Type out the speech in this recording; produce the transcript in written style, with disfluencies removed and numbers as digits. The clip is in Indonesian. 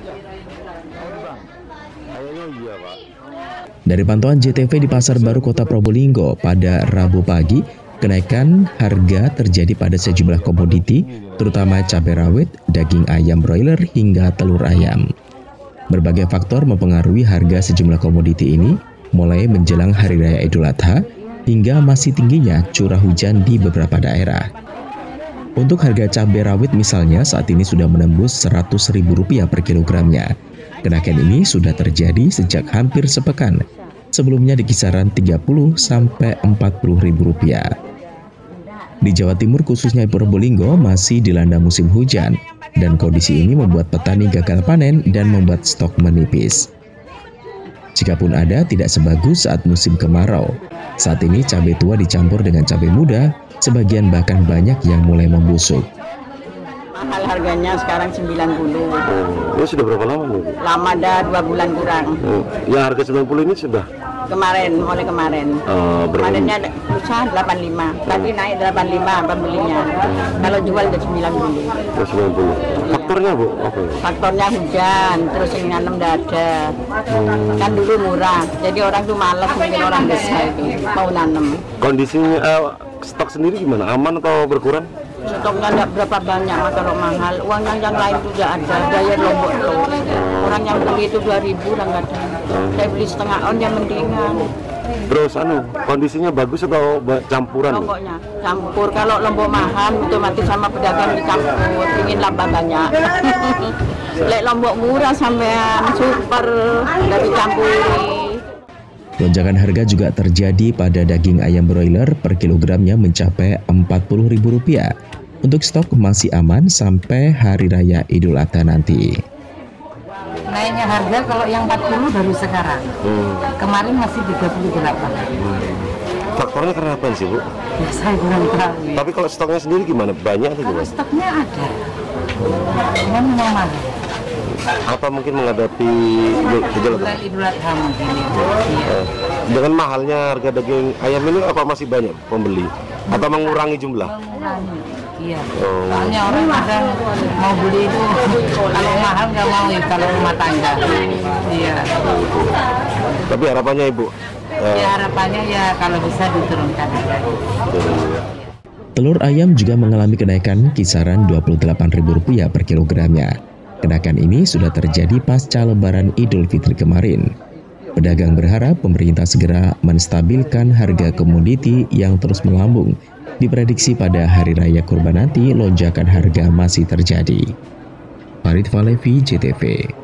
Dari pantauan JTV di Pasar Baru Kota Probolinggo pada Rabu pagi, kenaikan harga terjadi pada sejumlah komoditi, terutama cabai rawit, daging ayam broiler, hingga telur ayam. Berbagai faktor mempengaruhi harga sejumlah komoditi ini, mulai menjelang Hari Raya Idul Adha, hingga masih tingginya curah hujan di beberapa daerah. Untuk harga cabai rawit misalnya saat ini sudah menembus Rp100.000 per kilogramnya. Kenaikan ini sudah terjadi sejak hampir sepekan, sebelumnya di kisaran Rp30 sampai Rp40.000. Di Jawa Timur khususnya Probolinggo masih dilanda musim hujan, dan kondisi ini membuat petani gagal panen dan membuat stok menipis. Jikapun ada, tidak sebagus saat musim kemarau. Saat ini cabai tua dicampur dengan cabai muda, sebagian bahkan banyak yang mulai membusuk. Mahal harganya sekarang 90. Ini sudah berapa lama nih? Lama, dah 2 bulan kurang. Yang harga 90 ini sudah? Kemarin, mulai kemarin. Kemarinnya susah 85, tapi naik 85 pembelinya. Kalau jual udah 90. 90. Faktornya Bu? Apa? Faktornya hujan, terus yang nanam nggak ada. Kan dulu murah, jadi orang tuh malas mungkin orang desa itu mau nanam. Kondisinya stok sendiri gimana? Aman atau berkurang? Stoknya nggak berapa banyak, kalau mahal. Uang yang lain juga ada, bayar Lombok tuh. Orang yang beli itu 2.000 udah nggak ada. Saya beli setengah on yang mendingan. Terus kondisinya bagus atau campuran? Lomboknya campur. Kalau Lombok mahal, otomatis sama pedagang dicampur. Ingin laba banyak. Lek Lombok murah sampean super, nggak dicampuri. Lonjakan harga juga terjadi pada daging ayam broiler per kilogramnya mencapai Rp40.000. Untuk stok masih aman sampai Hari Raya Idul Adha nanti. Naiknya harga kalau yang 40 baru sekarang. Kemarin masih 38. Faktornya karena apa sih Bu? Ya saya kurang tahu. Tapi kalau stoknya sendiri gimana? Banyak atau Kalau gimana? stoknya ada. Memang mahal. Apa mungkin menghadapi Idul Adha? Idul Adha mungkin ya. Dengan mahalnya harga daging ayam ini apa masih banyak pembeli? Atau mengurangi jumlah? Mengurangi, iya. Soalnya orang kadang mau beli itu kalau mahal nggak mau ya kalau rumah tangga. Iya. Tapi harapannya Ibu? Ya harapannya ya kalau bisa diturunkan. Telur ayam juga mengalami kenaikan kisaran Rp28.000 per kilogramnya. Kenaikan ini sudah terjadi pasca Lebaran Idul Fitri kemarin. Pedagang berharap pemerintah segera menstabilkan harga komoditi yang terus melambung. Diprediksi pada Hari Raya Kurban nanti lonjakan harga masih terjadi. Farid Falevi, JTV.